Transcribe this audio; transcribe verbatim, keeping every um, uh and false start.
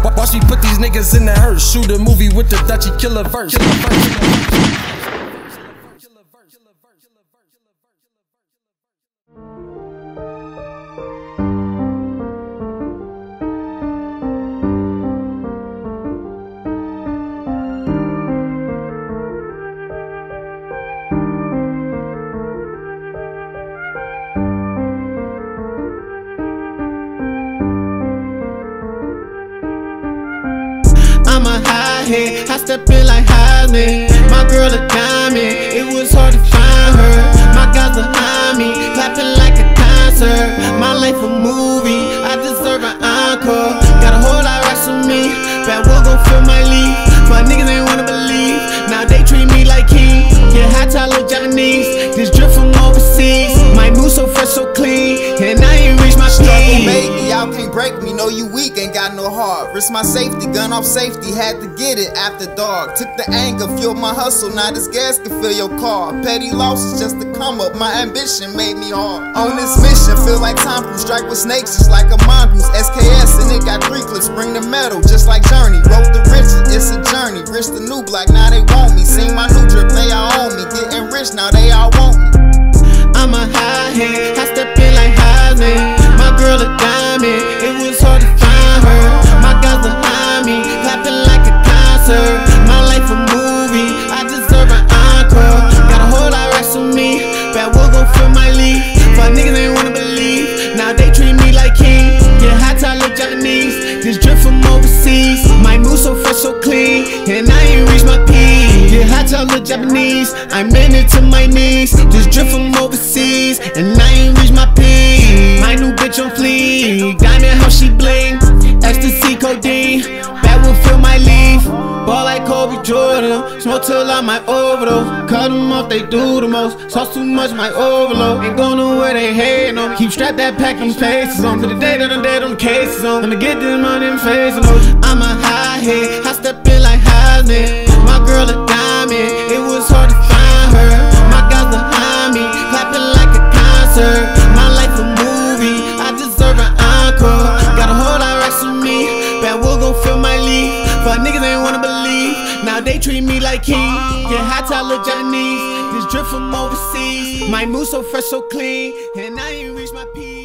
Watch me put these niggas in the hearse. Shoot a movie with the Dutchie killer verse. I'm a high-head, I step in like Heisman. My girl a diamond, it was hard to find her. My guys behind me, clapping like a concert. My life a movie, I deserve an encore. Got a whole lot rest on me, bad will gon' fill my leaf. But niggas ain't wanna believe, now they treat me like king. Yeah, high tie look Japanese, this drip from overseas. My mood so fresh, so clean, and I ain't reached my Struggle, peak. baby, y'all can't break me. Know you weak, ain't got no heart. Risk my safety, gun off safety, had to get it after dark. Took the anger, fueled my hustle, now this gas can fill your car. Petty losses just to come up, my ambition made me hard. On this mission, feel like Tom Cruise, strike with snakes just like a mongoose. S K S and it got three clips, bring the metal just like Journey. Wrote the riches, it's a journey. Rich the new block, now they want me. Seen my new drip, they all own me. Getting rich, now they all want me. I'm a high-head, I step in like Heisman. My girl a diamond, it was hard to find her. My guys behind me, clapping like a concert. My life a movie, I deserve an encore. Got a whole lot rest on me, bad will gon' fill my leaf. But niggas ain't wanna believe, now they treat me like king. Yeah, high tie look Japanese, this drip from overseas. My mood so fresh, so clean, and I ain't reached my peak. Yeah, high tie look Japanese, I'm in it to my knees. This drip from overseas, and I ain't reached my peak. My new bitch on fleek, diamond how she bling. Ecstasy, codeine, bad will fill my leaf. Ball like Kobe Jordan, smoke till I might overdose. Cut them off, they do the most. Sauce too much, might overload. Ain't going nowhere, they hating on me. Keep strapped that pack, them faces on. For the day that I'm dead, them cases on. Let me get this money and facing those. I'm a high-head, I step in like Heisman. My girl a diamond, it was hard to find her. My guys behind me, clapping like a concert. My life a movie, I deserve an encore. Got a whole lot rest on me, bad will gon' fill my leaf. But niggas ain't wanna believe, now they treat me like king. Yeah, high tie look Japanese, this drip from overseas. My mood so fresh, so clean, and I ain't reached my peak.